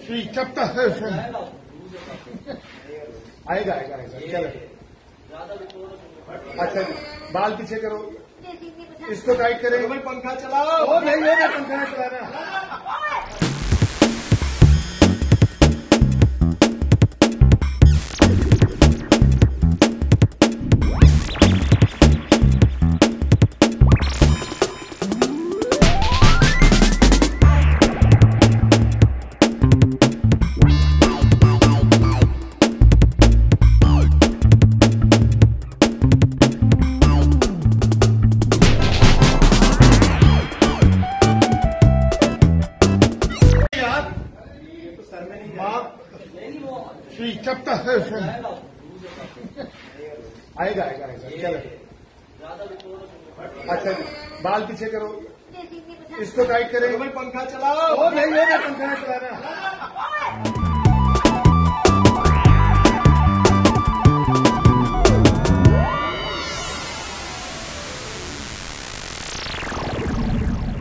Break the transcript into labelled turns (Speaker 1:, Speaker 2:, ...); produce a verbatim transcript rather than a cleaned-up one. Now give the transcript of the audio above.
Speaker 1: श्री कब तक है फोन आएगा आएगा आएगा चलो। अच्छा जी बाल पीछे करो, इसको टाइट करें। भाई पंखा चलाओ। ओ नहीं होगा पंखा नहीं चलाना। श्री कब तक है फोन आएगा आएगा आएगा चलो। अच्छा जी बाल पीछे करो, इसको टाइट करें। भाई पंखा चलाओ। ओ नहीं होगा पंखा नहीं चलाना।